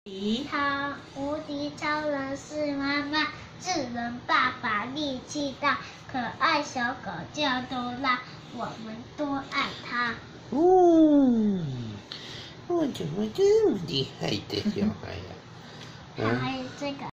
他无敌超人是妈妈，智能爸爸力气大，可爱小狗叫多拉，我们多爱它。 哦，我怎么这么厉害的小孩呀？ 他还有这个。